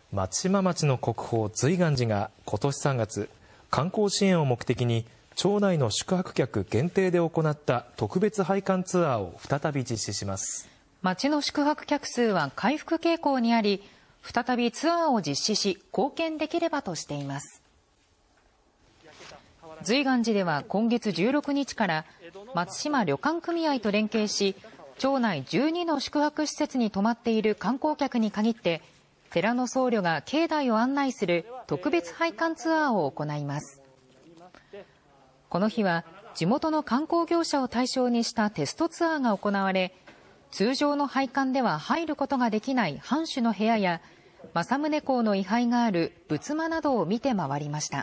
松島町の国宝瑞巌寺が今年3月、観光支援を目的に町内の宿泊客限定で行った特別拝観ツアーを再び実施します。 町の宿泊客数は回復傾向にあり、再びツアーを実施し貢献できればとしています。瑞巌寺では今月16日から松島旅館組合と連携し、町内12の宿泊施設に泊まっている観光客に限って寺の僧侶が境内を案内する特別拝観ツアーを行います。この日は地元の観光業者を対象にしたテストツアーが行われ、通常の拝観では入ることができない藩主の部屋や政宗公の位牌がある仏間などを見て回りました。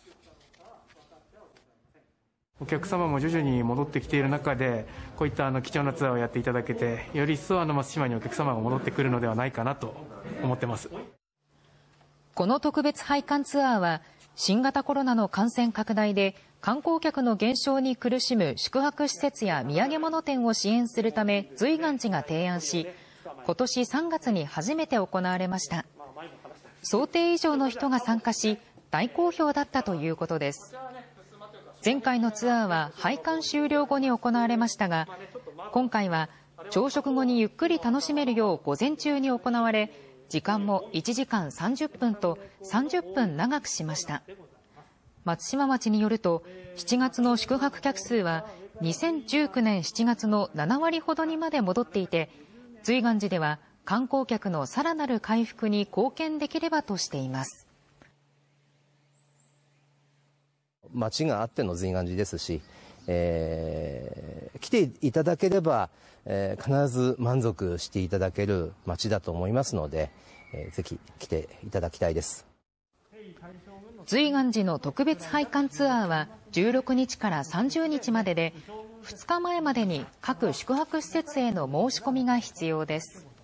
お客様も徐々に戻ってきている中で、こういった貴重なツアーをやっていただけて、より一層松島にお客様が戻ってくるのではないかなと思ってます。 この特別拝観ツアーは新型コロナの感染拡大で観光客の減少に苦しむ宿泊施設や土産物店を支援するため瑞巌寺が提案し、今年3月に初めて行われました。想定以上の人が参加し、大好評だったということです。前回のツアーは拝観終了後に行われましたが、今回は朝食後にゆっくり楽しめるよう午前中に行われ、時間も1時間30分と30分長くしました。松島町によると、7月の宿泊客数は2019年7月の7割ほどにまで戻っていて、瑞巌寺では観光客のさらなる回復に貢献できればとしています。 町があっての瑞巌寺ですし、来ていただければ、必ず満足していただける町だと思いますので、ぜひ来ていただきたいです。 瑞巌寺の特別拝観ツアーは16日から30日までで、2日前までに各宿泊施設への申し込みが必要です。